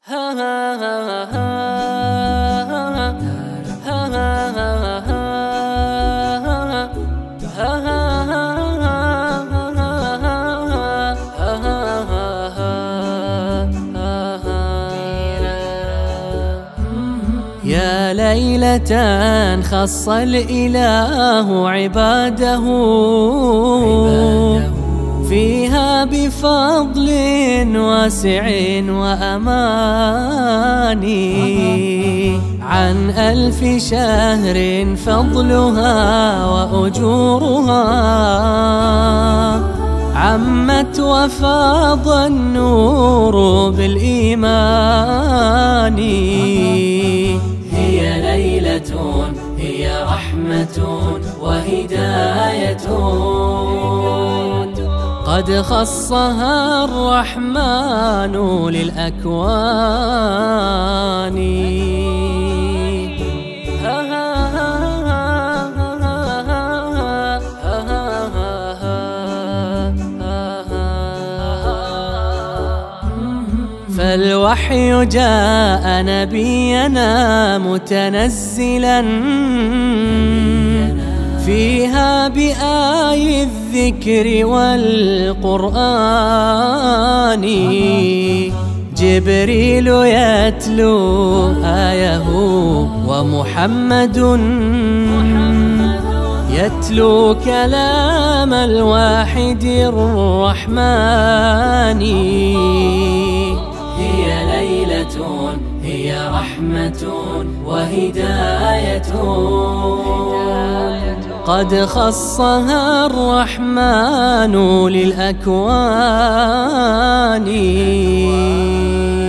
يا ليلة خص الإله عباده فيها بفضل واسع وأمان عن 1000 شهر فضلها وأجورها عمت وفاض النور بالإيمان. هي ليلة هي رحمة وهداية قد خصها الرحمن للأكوان. فالوحي جاء نبينا متنزلا فيها بآي الذكر والقرآن. جبريل يتلو آيه ومحمد يتلو كلام الواحد الرحمن. هي ليلة هي رحمة وهداية قد خصها الرحمن للأكوان.